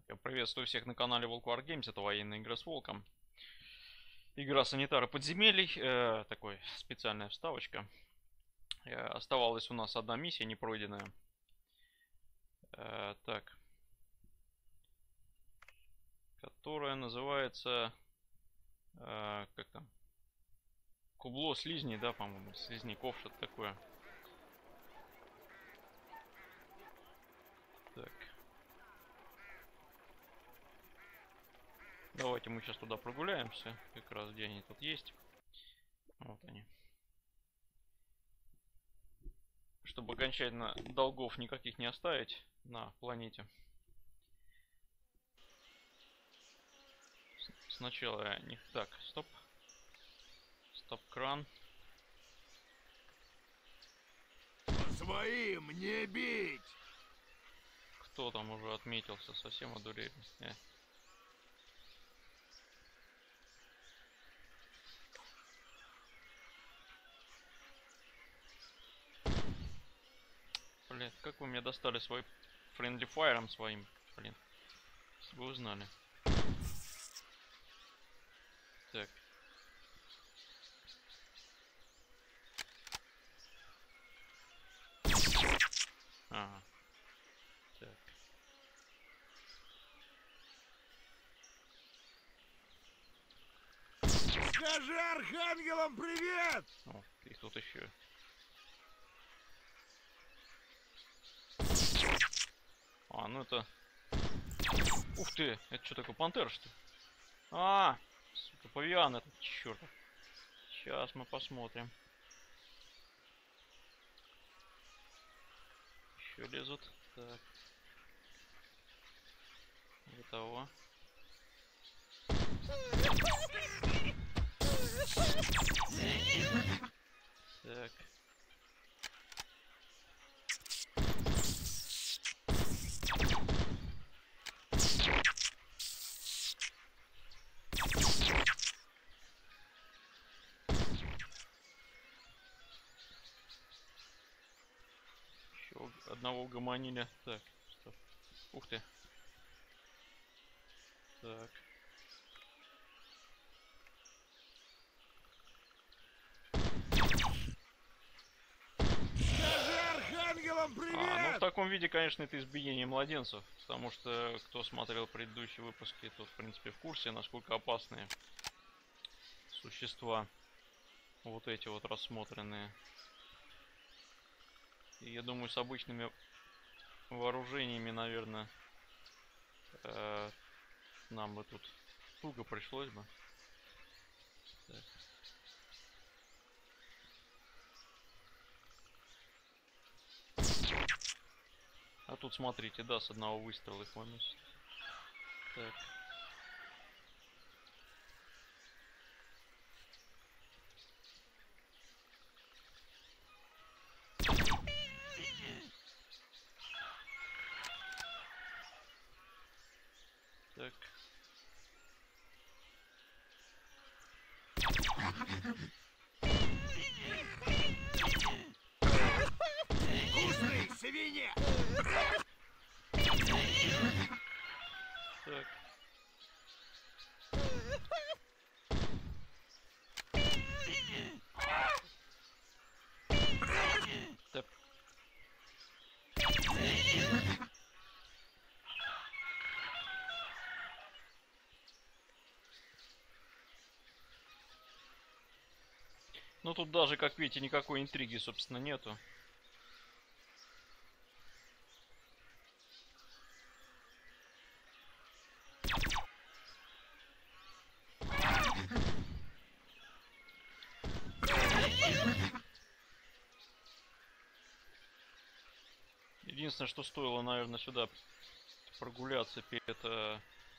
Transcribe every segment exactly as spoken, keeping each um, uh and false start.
Я приветствую всех на канале Волк War Games, это военная игра с волком. Игра санитара подземелий, э, такой специальная вставочка. Э, оставалась у нас одна миссия не пройденная. Э, так. Которая называется... Э, как там? Кубло слизней, да, по-моему, слизняков, что-то такое. Так. Давайте мы сейчас туда прогуляемся, как раз где они тут есть. Вот они. Чтобы окончательно долгов никаких не оставить на планете. Сначала не... Так, стоп. Стоп-кран. Своим не бить! Кто там уже отметился? Совсем одурели. Э. Блин, как вы мне достали свой Friendly Fire своим? Блин, если бы вы знали. Так. Ага. Так. Скажи архангелам привет! О, их тут еще. А, ну это... Ух ты, это что такое, пантера, что ли? А, сука, павиан этот, черт. Сейчас мы посмотрим. Еще лезут. Так. Готово. Так. Еще одного угомонили. Так, стоп. Ух ты. Так. Скажи архангелам привет! А, ну в таком виде, конечно, это избиение младенцев. Потому что, кто смотрел предыдущие выпуски, тот, в принципе, в курсе, насколько опасные существа вот эти вот рассмотренные. И я думаю, с обычными вооружениями, наверное, э, нам бы тут туго пришлось бы. Так. А тут, смотрите, да, с одного выстрела их выносит. Так. Так. Вкусный свинья! Так. Так. Ну тут даже, как видите, никакой интриги, собственно, нету. Единственное, что стоило, наверное, сюда прогуляться перед, э,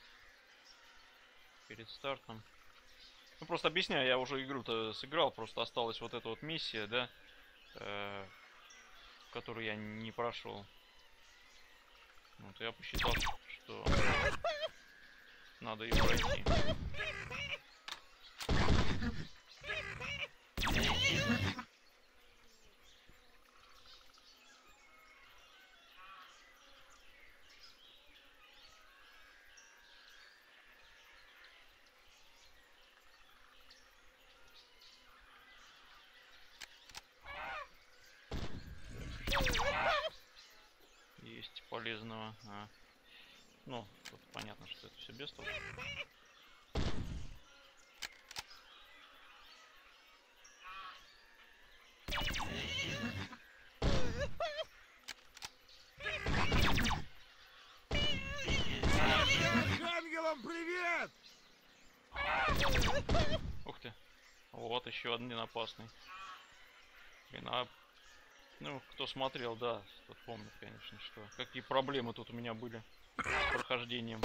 перед стартом. Ну, просто объясняю, я уже игру-то сыграл, просто осталась вот эта вот миссия, да, э, которую я не прошел. Вот, я посчитал, что надо ее пройти. полезного. А. Ну, тут понятно, что это все без толку. Архангелам привет! Ух ты. Вот еще один опасный. Блин, а... Ну, кто смотрел, да, тот помнит, конечно, что... Какие проблемы тут у меня были с прохождением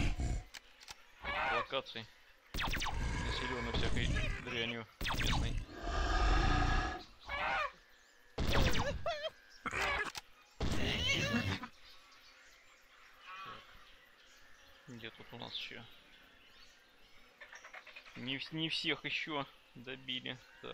локаций, населенных всякой дрянью местной. Где тут у нас еще? Не, не всех еще добили. Так.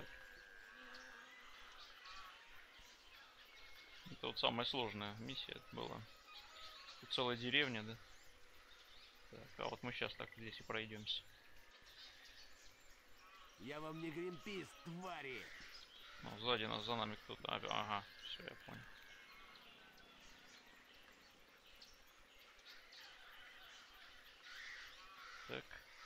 Это вот самая сложная миссия была. Тут целая деревня, да? Так, а вот мы сейчас так здесь и пройдемся. Я вам не Гринпис, твари! Ну, сзади нас, за нами кто-то. Ага, все, я понял. Так.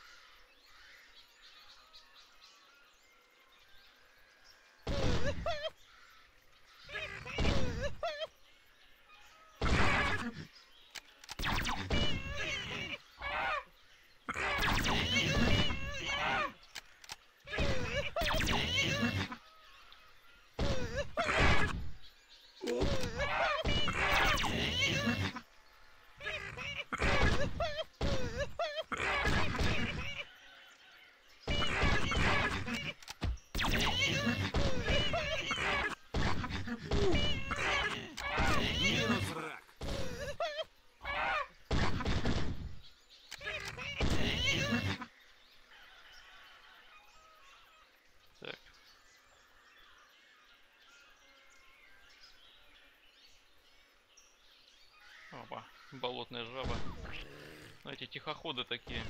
Минус рак! Так. Опа, болотная жаба. Ну, эти тихоходы такие.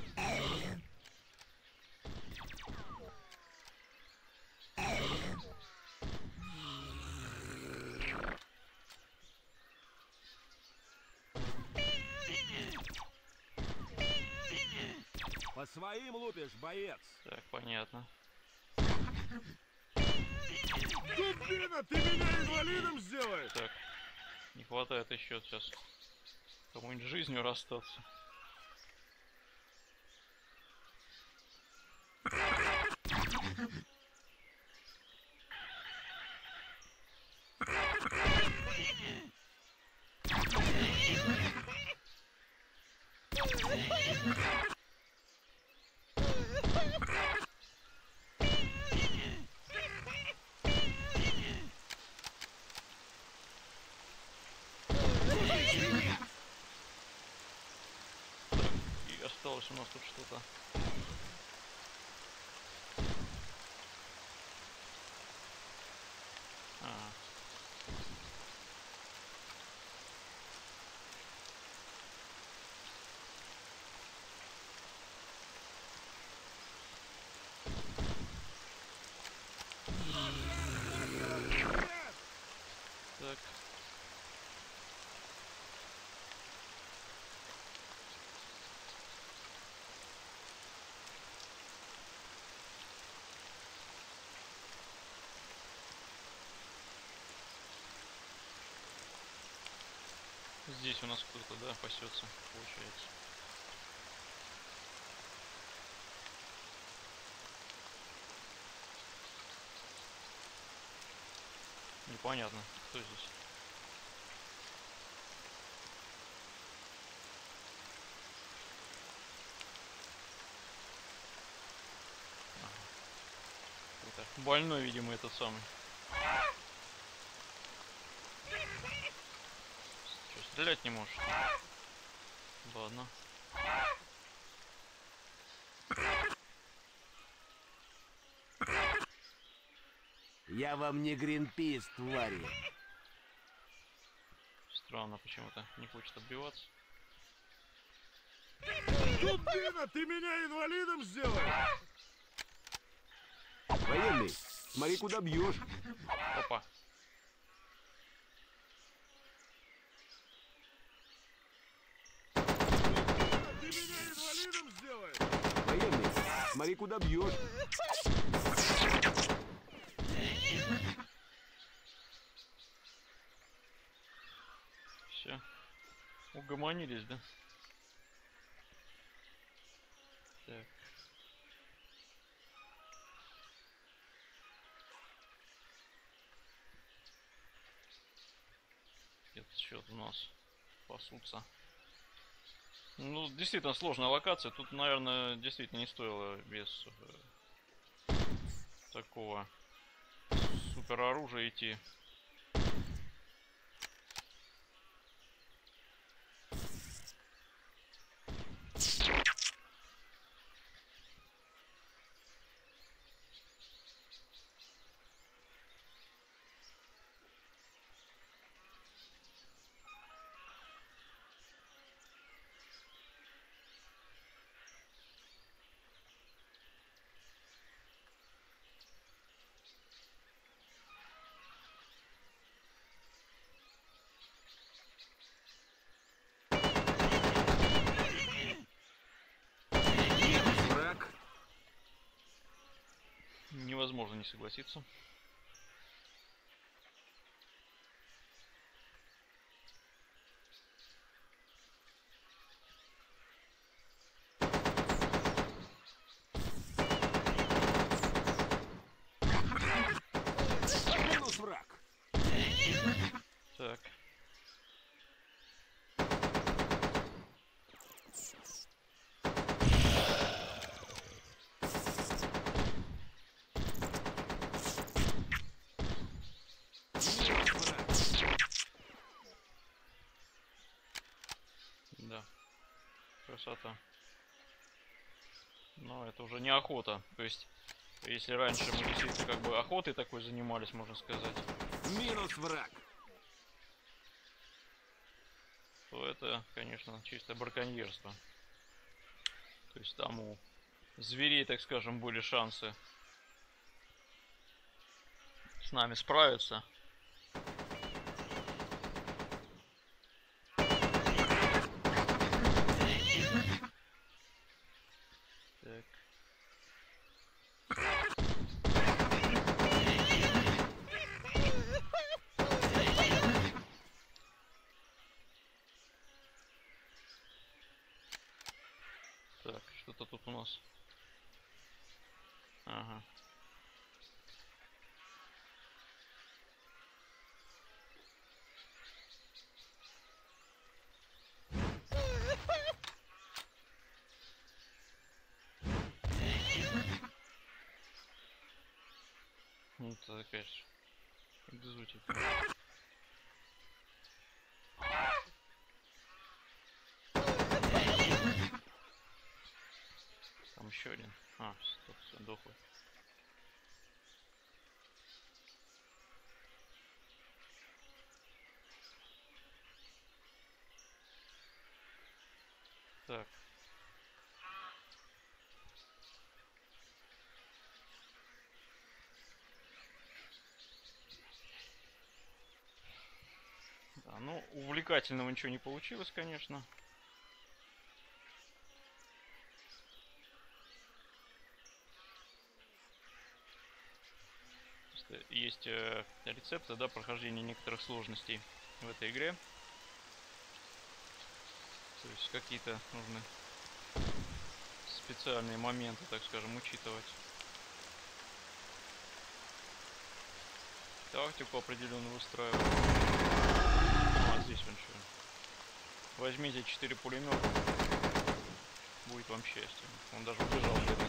По своим лупишь, боец! Так, понятно. Дубина, ты меня инвалидом сделаешь! Так, не хватает еще сейчас кому-нибудь жизнью расстаться. И осталось у нас тут что-то. А. Так. Здесь у нас кто-то, да, пасется, получается. Непонятно, кто здесь. Ага. Это больной, видимо, этот самый. Что, стрелять не можешь? Ладно. Я вам не Гринпис, твари! Странно, почему-то не хочет отбиваться. Дубина, ты меня инвалидом сделаешь! Военный, смотри, куда бьешь! Опа. Смотри, куда бьешь. Все. Угомонились, да? Так. Где-то что-то у нас пасутся. Ну, действительно сложная локация. Тут, наверное, действительно не стоило без э, такого супер оружия идти. Враг. Невозможно не согласиться. Минус враг. Так. Да. Красота. Но это уже не охота. То есть, если раньше мы действительно как бы охотой такой занимались, можно сказать, Минус враг. то это, конечно, чистое браконьерство. То есть там у зверей, так скажем, были шансы с нами справиться. Так. Так, что-то тут у нас. Ага. Ну, это, конечно, экзотика. Там еще один. А, тут все дохлый. Так. Да, ну, увлекательного ничего не получилось, конечно. Просто есть э, рецепты, да, прохождения некоторых сложностей в этой игре. То есть какие-то нужны специальные моменты, так скажем, учитывать. Тактику определенно выстраивать. А, здесь он еще. Возьмите четыре пулемета. Будет вам счастье. Он даже убежал где-то.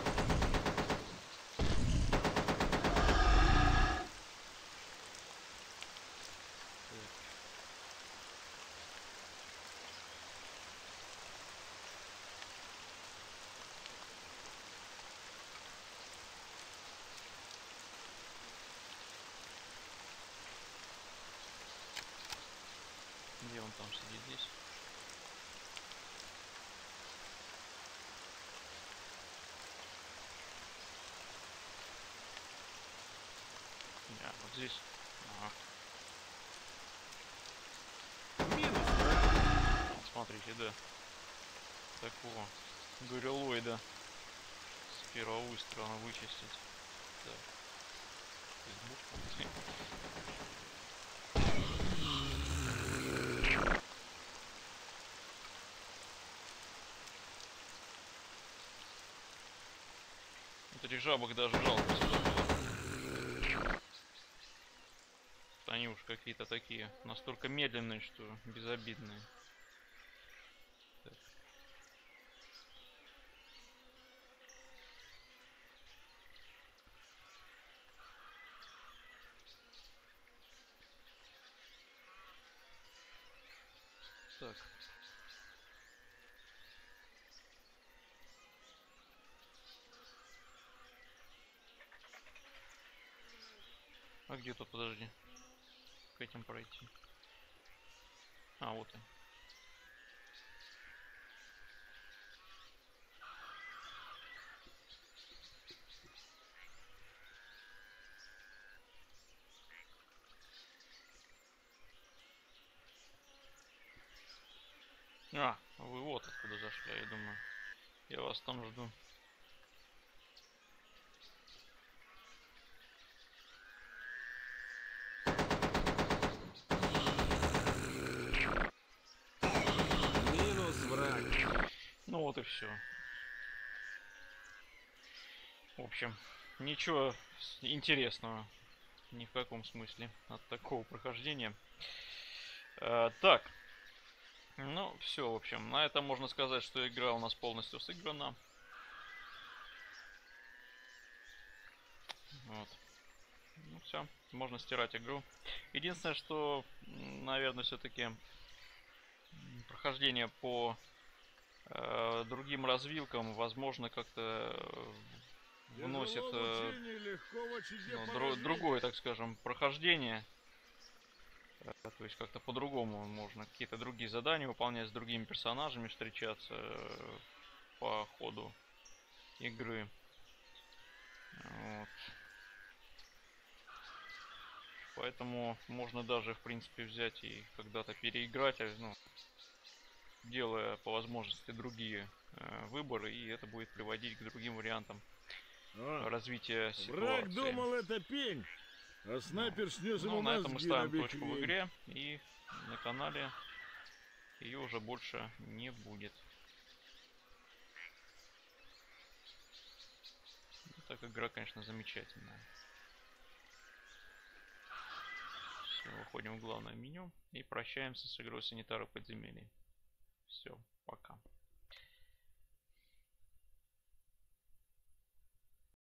Где он там сидит? Здесь? Да, вот здесь. Ага. Минус враг. Смотрите, да. Такого горилоида с первого выстрела вычистить. Так. Избушка. Вот этих жабок даже жалко сюда было. Они уж какие-то такие, настолько медленные, что безобидные. Так. Так. А где тут, подожди, к этим пройти? А, вот он. А, вы вот откуда зашли, я думаю. Я вас там жду. Минус враг. Ну вот и все. В общем, ничего интересного ни в каком смысле от такого прохождения. Э, так. Ну, все, в общем, на этом можно сказать, что игра у нас полностью сыграна. Вот. Ну все, можно стирать игру. Единственное, что, наверное, все-таки прохождение по э, другим развилкам, возможно, как-то вносит э, ну, дру, другое, так скажем, прохождение. Э, то есть как-то по-другому можно какие-то другие задания выполнять, с другими персонажами встречаться э, по ходу игры. Вот. Поэтому можно даже, в принципе, взять и когда-то переиграть, ну, делая по возможности другие э, выборы, и это будет приводить к другим вариантам А, развития враг ситуации. думал, это пень, а снайпер снес Ну, ему на этом мы мозги ставим на точку в бекрень. игре, и на канале ее уже больше не будет. Так, игра, конечно, замечательная. Все, выходим в главное меню и прощаемся с игрой Санитары подземелий. Все, пока.